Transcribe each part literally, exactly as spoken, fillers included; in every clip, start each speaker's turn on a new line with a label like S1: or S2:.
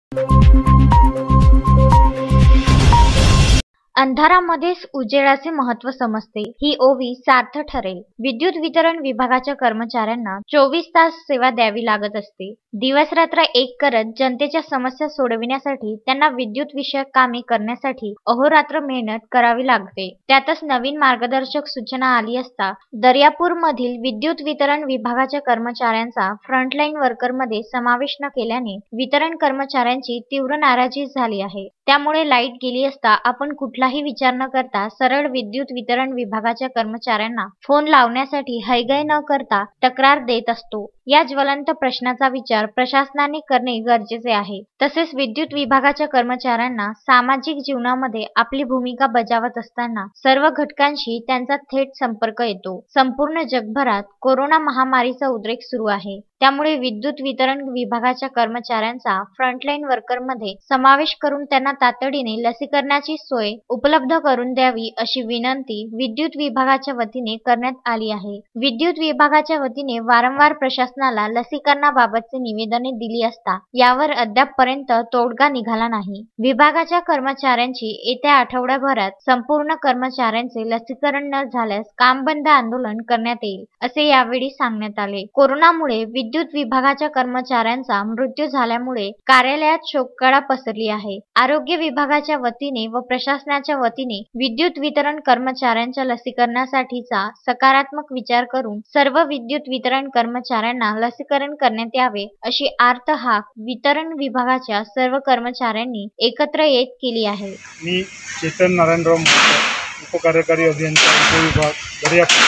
S1: अंधारामध्येच उजेडाचे महत्त्व समजते ही ओवी सार्थ ठरेल। विद्युत वितरण विभागाच्या कर्मचाऱ्यांना चोवीस तास सेवा द्यावी लागत असते। दिवस रात्र एक करत जनतेच्या समस्या सोडविण्यासाठी त्यांना विद्युत विषयक कामे करण्यासाठी अहोरात्र मेहनत करावी लागते। त्यातच नवीन मार्गदर्शक सूचना आली असता दर्यापूर मधील विद्युत वितरण विभागाच्या कर्मचाऱ्यांचा फ्रंटलाईन वर्करमध्ये समावेश न केल्याने वितरण कर्मचाऱ्यांची तीव्र नाराजी झाली आहे। त्यामुळे लाईट गेली असता आपण कुठलाही विचार न करता सरळ विद्युत वितरण विभागाच्या कर्मचाऱ्यांना फोन लावण्यासाठी हयगय न करता तक्रार देत असतो। या ज्वलंत प्रश्नाचा विचार प्रशासनाने करणे गरजेचे आहे। तसेच विद्युत विभागाच्या कर्मचाऱ्यांना सामाजिक जीवनामध्ये आपली भूमिका बजावत असताना सर्व घटकांशी त्यांचा थेट संपर्क येतो। संपूर्ण जगभरात कोरोना महामारीचा उद्रेक सुरू आहे, त्यामुळे विद्युत वितरण विभागाच्या कर्मचाऱ्यांचा फ्रंटलाईन वर्करमध्ये समावेश करून त्यांना तातडीने लसीकरणाची सोय उपलब्ध करून द्यावी अशी विनंती विद्युत विभागाच्या वतीने करण्यात आली आहे। विद्युत विभागाच्या वतीने वारंवार प्रशासनाला लसीकरणाबाबतचे निवेदने दिली असता यावर अद्यापपर्यंत तोडगा निघाला नाही। विभागाच्या कर्मचाऱ्यांची येत्या आठवड्याभरात संपूर्ण कर्मचाऱ्यांचे लसीकरण न झाल्यास काम बंद आंदोलन करण्यात येईल असे यावेळी सांगण्यात आले। कोरोनामुळे विद्युत विभागाच्या कर्मचाऱ्यांचा मृत्यू झाल्यामुळे कार्यालयात शोककळा पसरली आहे। आरोग्य विभागाच्या वतीने व प्रशासनाच्या वतीने विद्युत वितरण कर्मचाऱ्यांच्या लसीकरणासाठीचा सकारात्मक विचार करून सर्व विद्युत वितरण कर्मचाऱ्यांना लसीकरण करण्यात यावे अशी आर्त हाक वितरण विभागाच्या सर्व कर्मचाऱ्यांनी एकत्र येत केली आहे।
S2: मी चेतन नारायणराव मोहोळ, उपकार्यकारी अभियंता उपविभाग दर्यापूर।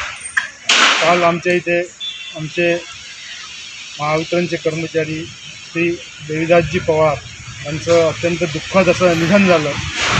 S2: काल आमच्या इथे आमचे महावितरणचे कर्मचारी श्री देवीदासजी पवार यांचं अत्यंत दुःखद असं निधन झालं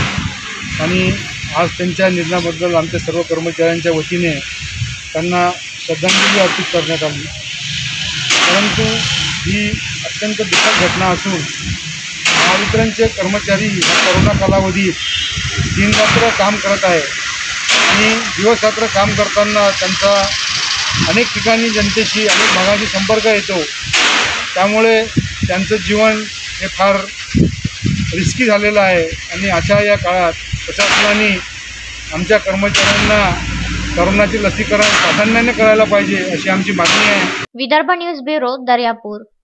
S2: आणि आज त्यांच्या निधनाबद्दल आमच्या सर्व कर्मचाऱ्यांच्या वतीने त्यांना श्रद्धांजली अर्पित करण्यात आली। परंतु ही अत्यंत दुःखद घटना असून महावितरणचे कर्मचारी या कोरोना कालावधीत दिनरात्र काम करत आहे आणि दिवसरात्र काम करताना त्यांचा अनेक ठिकाणी जनतेशी अनेक भागाशी संपर्क येतो। त्यामुळे त्यांचं जीवन हे फार रिस्की झालेलं आहे आणि अशा या काळात प्रशासनाने आमच्या कर्मचाऱ्यांना कोरोनाचे लसीकरण प्राधान्याने करायला पाहिजे अशी आमची मागणी आहे।
S1: Vidarbha news bureau, Daryapur.